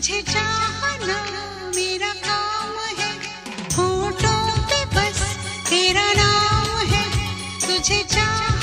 तुझे चाहना मेरा काम है, होठों पे बस तेरा नाम है, तुझे चाह